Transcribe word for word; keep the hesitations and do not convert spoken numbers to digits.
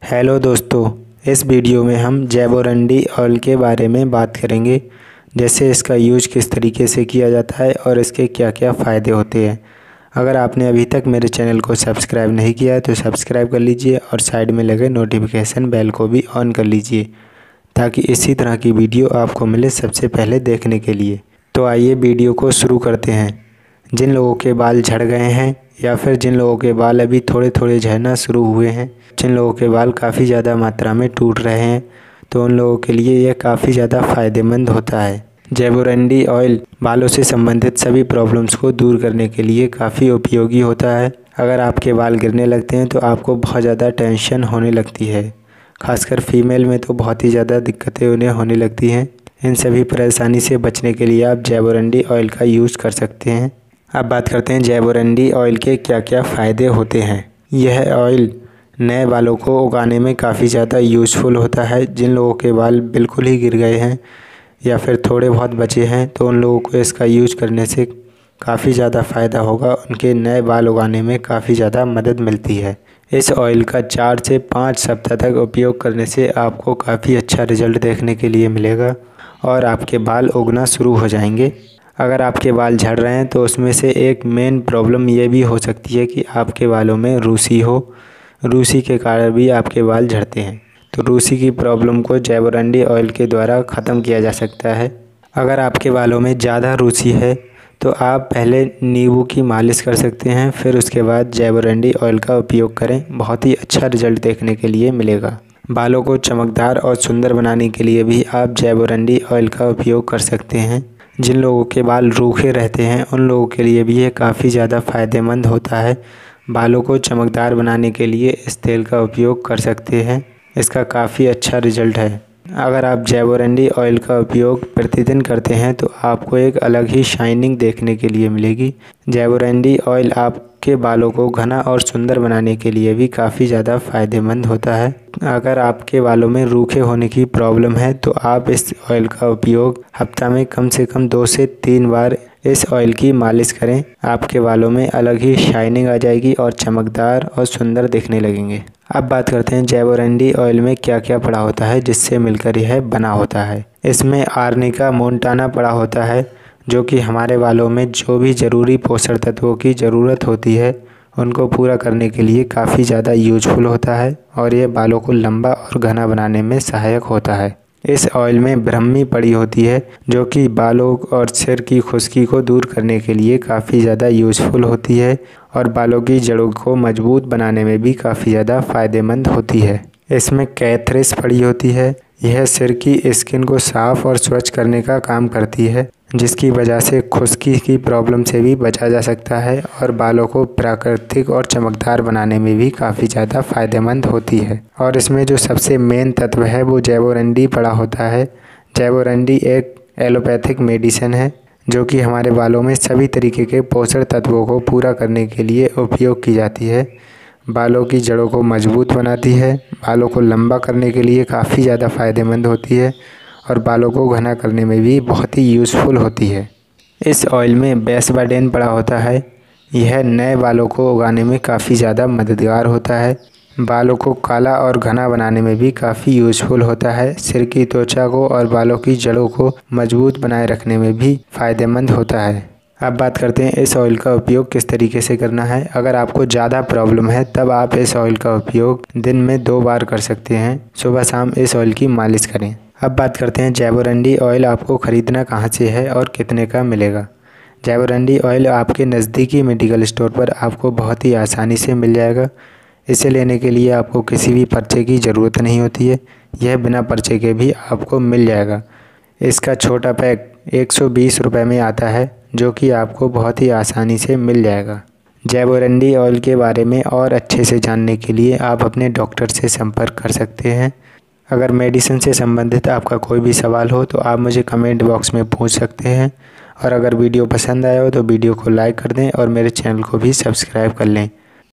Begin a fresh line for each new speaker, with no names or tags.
Hello दोस्तों, इस video में हम जैवोरंडी ऑयल के बारे में बात करेंगे। जैसे इसका यूज किस तरीके से किया जाता है और इसके क्या क्या फ़ायदे होते हैं। अगर आपने अभी तक मेरे चैनल को सब्सक्राइब नहीं किया है तो सब्सक्राइब कर लीजिए और साइड में लगे नोटिफिकेशन बेल को भी ऑन कर लीजिए ताकि इसी तरह की वीडियो आपको मिले सबसे पहले देखने के लिए। तो आइए वीडियो को शुरू करते हैं। जिन लोगों के बाल झड़ गए हैं या फिर जिन लोगों के बाल अभी थोड़े थोड़े झड़ना शुरू हुए हैं, जिन लोगों के बाल काफ़ी ज़्यादा मात्रा में टूट रहे हैं, तो उन लोगों के लिए यह काफ़ी ज़्यादा फ़ायदेमंद होता है। जैवोरंडी ऑयल बालों से संबंधित सभी प्रॉब्लम्स को दूर करने के लिए काफ़ी उपयोगी होता है। अगर आपके बाल गिरने लगते हैं तो आपको बहुत ज़्यादा टेंशन होने लगती है, खासकर फीमेल में तो बहुत ही ज़्यादा दिक्कतें उन्हें होने लगती हैं। इन सभी परेशानी से बचने के लिए आप जैवोरंडी ऑयल का यूज़ कर सकते हैं। अब बात करते हैं जैवोरंडी ऑयल के क्या क्या फ़ायदे होते हैं। यह ऑयल नए बालों को उगाने में काफ़ी ज़्यादा यूज़फुल होता है। जिन लोगों के बाल बिल्कुल ही गिर गए हैं या फिर थोड़े बहुत बचे हैं तो उन लोगों को इसका यूज़ करने से काफ़ी ज़्यादा फ़ायदा होगा। उनके नए बाल उगाने में काफ़ी ज़्यादा मदद मिलती है। इस ऑयल का चार से पाँच सप्ताह तक उपयोग करने से आपको काफ़ी अच्छा रिजल्ट देखने के लिए मिलेगा और आपके बाल उगना शुरू हो जाएंगे। अगर आपके बाल झड़ रहे हैं तो उसमें से एक मेन प्रॉब्लम ये भी हो सकती है कि आपके बालों में रूसी हो। रूसी के कारण भी आपके बाल झड़ते हैं, तो रूसी की प्रॉब्लम को जैवोरंडी ऑयल के द्वारा ख़त्म किया जा सकता है। अगर आपके बालों में ज़्यादा रूसी है तो आप पहले नींबू की मालिश कर सकते हैं, फिर उसके बाद जैवोरंडी ऑयल का उपयोग करें। बहुत ही अच्छा रिजल्ट देखने के लिए मिलेगा। बालों को चमकदार और सुंदर बनाने के लिए भी आप जैवोरंडी ऑयल का उपयोग कर सकते हैं। जिन लोगों के बाल रूखे रहते हैं उन लोगों के लिए भी ये काफ़ी ज़्यादा फ़ायदेमंद होता है। बालों को चमकदार बनाने के लिए इस तेल का उपयोग कर सकते हैं। इसका काफ़ी अच्छा रिजल्ट है। अगर आप जैवोरंडी ऑयल का उपयोग प्रतिदिन करते हैं तो आपको एक अलग ही शाइनिंग देखने के लिए मिलेगी। जैवोरंडी ऑयल आपके बालों को घना और सुंदर बनाने के लिए भी काफ़ी ज़्यादा फ़ायदेमंद होता है। अगर आपके बालों में रूखे होने की प्रॉब्लम है तो आप इस ऑयल का उपयोग हफ्ता में कम से कम दो से तीन बार इस ऑयल की मालिश करें। आपके बालों में अलग ही शाइनिंग आ जाएगी और चमकदार और सुंदर दिखने लगेंगे। अब बात करते हैं जैवोरंडी ऑयल में क्या क्या पड़ा होता है जिससे मिलकर यह बना होता है। इसमें आर्निका मोंटाना पड़ा होता है जो कि हमारे बालों में जो भी ज़रूरी पोषण तत्वों की ज़रूरत होती है उनको पूरा करने के लिए काफ़ी ज़्यादा यूजफुल होता है और ये बालों को लंबा और घना बनाने में सहायक होता है। इस ऑयल में ब्रह्मी पड़ी होती है जो कि बालों और सिर की खुश्की को दूर करने के लिए काफ़ी ज़्यादा यूज़फुल होती है और बालों की जड़ों को मजबूत बनाने में भी काफ़ी ज़्यादा फ़ायदेमंद होती है। इसमें कैथरिस पड़ी होती है। यह सिर की स्किन को साफ़ और स्वच्छ करने का काम करती है, जिसकी वजह से खुश्की की प्रॉब्लम से भी बचा जा सकता है और बालों को प्राकृतिक और चमकदार बनाने में भी काफ़ी ज़्यादा फ़ायदेमंद होती है। और इसमें जो सबसे मेन तत्व है वो जैवोरंडी पड़ा होता है। जैवोरंडी एक एलोपैथिक मेडिसिन है जो कि हमारे बालों में सभी तरीके के पोषण तत्वों को पूरा करने के लिए उपयोग की जाती है। बालों की जड़ों को मजबूत बनाती है, बालों को लंबा करने के लिए काफ़ी ज़्यादा फ़ायदेमंद होती है और बालों को घना करने में भी बहुत ही यूज़फुल होती है। इस ऑयल में बेसबाडेन पड़ा होता है। यह नए बालों को उगाने में काफ़ी ज़्यादा मददगार होता है। बालों को काला और घना बनाने में भी काफ़ी यूज़फुल होता है। सिर की त्वचा को और बालों की जड़ों को मजबूत बनाए रखने में भी फ़ायदेमंद होता है। अब बात करते हैं इस ऑयल का उपयोग किस तरीके से करना है। अगर आपको ज़्यादा प्रॉब्लम है तब आप इस ऑयल का उपयोग दिन में दो बार कर सकते हैं। सुबह शाम इस ऑयल की मालिश करें। अब बात करते हैं जैवोरंडी ऑयल आपको ख़रीदना कहाँ से है और कितने का मिलेगा। जैवोरंडी ऑयल आपके नज़दीकी मेडिकल स्टोर पर आपको बहुत ही आसानी से मिल जाएगा। इसे लेने के लिए आपको किसी भी पर्चे की ज़रूरत नहीं होती है। यह बिना पर्चे के भी आपको मिल जाएगा। इसका छोटा पैक एक सौ बीस रुपये में आता है जो कि आपको बहुत ही आसानी से मिल जाएगा। जैवोरंडी ऑयल के बारे में और अच्छे से जानने के लिए आप अपने डॉक्टर से संपर्क कर सकते हैं। अगर मेडिसिन से संबंधित आपका कोई भी सवाल हो तो आप मुझे कमेंट बॉक्स में पूछ सकते हैं। और अगर वीडियो पसंद आया हो तो वीडियो को लाइक कर दें और मेरे चैनल को भी सब्सक्राइब कर लें।